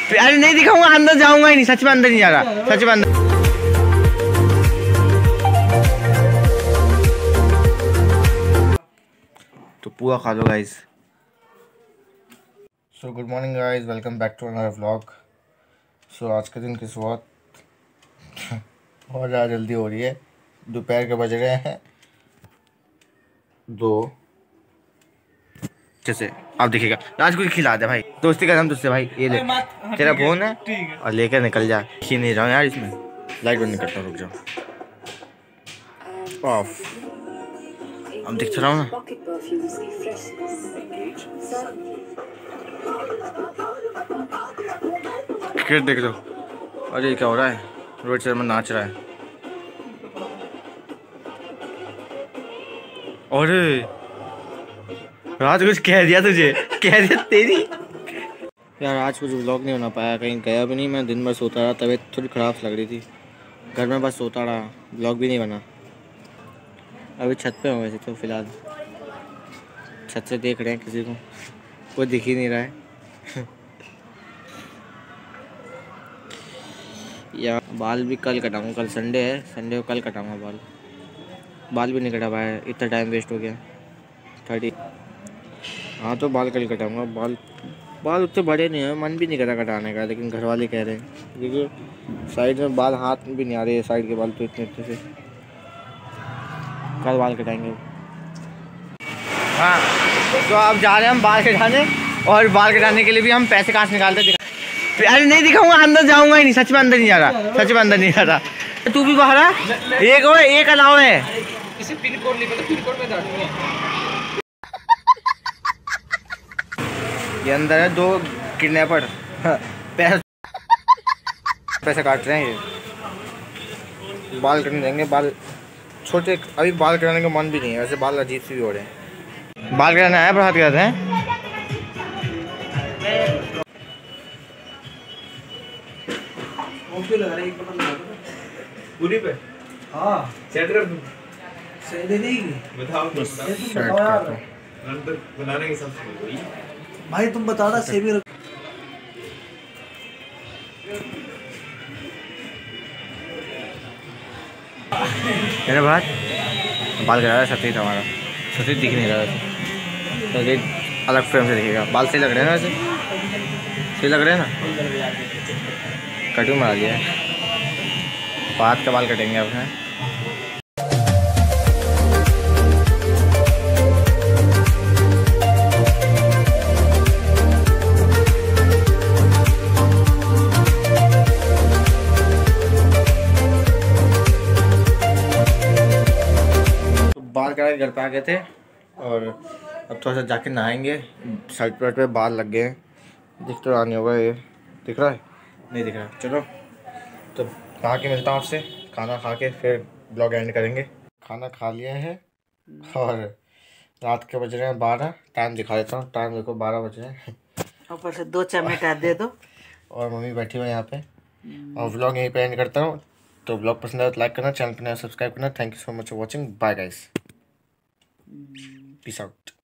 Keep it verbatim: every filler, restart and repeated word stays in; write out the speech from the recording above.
अरे नहीं दिखाऊंगा, अंदर जाऊंगा ही नहीं, सच में अंदर नहीं जा रहा, सच में अंदर। तो पूरा खा लो guys. So good morning guys, welcome back to another vlog. So आज के दिन की शुरुआत बहुत ज़्यादा जल्दी हो रही है। दोपहर के बज रहे हैं दो। जैसे आप देखिएगा आज कुछ खिला दे भाई, दोस्ती का हम तुझसे भाई। ये ले तेरा फोन है और लेकर निकल जा। खी नहीं रहा यार, इसमें लाइट बंद नहीं करता, रुक जाओ। ऑफ अब दिख रहा हूँ ना। क्रिकेट देख लो। अरे क्या हो रहा है, रोहित शर्मा नाच रहा है। अरे रात कुछ कह दिया तुझे, कह दिया तेरी। यार आज कुछ व्लॉग नहीं होना पाया, कहीं गया भी नहीं। मैं दिन भर सोता रहा, तबीयत थोड़ी ख़राब लग रही थी, घर में बस सोता रहा, व्लॉग भी नहीं बना। अभी छत पे हूँ वैसे तो फ़िलहाल, छत से देख रहे हैं किसी को, कोई दिख ही नहीं रहा है। यार बाल भी कल कटाऊँगा, कल संडे है, संडे को कल कटाऊँगा बाल। बाल भी नहीं कटा पाया, इतना टाइम वेस्ट हो गया। थर्टी हाँ तो बाल कल कटाऊँगा। बाल बाल उतने बड़े नहीं है, मन भी नहीं करा कटाने का, लेकिन घर वाले कह रहे हैं, क्योंकि साइड में बाल हाथ में भी नहीं आ रहे, साइड के बाल तो इतने इतने से। कल बाल कटाएंगे। हाँ तो अब जा रहे हैं हम बाल कटाने, और बाल कटाने के लिए भी हम पैसे कहाँ से निकालते हैं। अरे नहीं दिखाऊंगा, अंदर जाऊंगा ही नहीं, सच में अंदर नहीं जा रहा, सच में अंदर नहीं जा रहा। तू भी बाहर आ, एक हो एक अलाव है। इसे पिन कोड नहीं पता, पिन कोड में डालूंगा। ये अंदर है दो किडनैपर, पैसे पैसे काट रहे हैं ये। बाल कटने देंगे, बाल छोटे, अभी बाल कटाने का मन भी नहीं है, वैसे बाल अजीब से भी हो रहे हैं। बाल कटाना है पर हाथ कटाते हैं। पूरी पे हाँ सेट कर दूं, सेट दे देगी बताओ। सेट कर दो बनाने के सब भाई, तुम बता रहा सेवी रख। मेरे बाद बाल कटा रहा है सतीश, हमारा सतीश दिख नहीं रहा है, सतीश अलग फ्रेम से दिखेगा। बाल सही लग रहे हैं ना, वैसे सही लग रहे हैं ना। कटिंग मार दिया है, बात का बाल कटेंगे अपने। बाल कटा के घर पे आ गए थे, और अब थोड़ा सा जाके नहाएंगे। शर्ट वर्ट पे बाल लग गए हैं, दिख तो रहा नहीं होगा, ये दिख रहा है नहीं दिख रहा। चलो तो नहा के मिलता हूँ आपसे, खाना खा के फिर ब्लॉग एंड करेंगे। खाना खा लिया है और रात के बज रहे हैं बारह। टाइम दिखा देता हूँ, टाइम देखो बारह बज रहे हैं। ऊपर से दो चम्मच दे दो। और मम्मी बैठी हुई है यहाँ पे, और व्लॉग यहीं पे एंड करता हूँ। तो ब्लॉग पसंद आया तो लाइक करना, चैनल पर नया सब्सक्राइब करना। Thank you so much for watching, bye guys, peace out.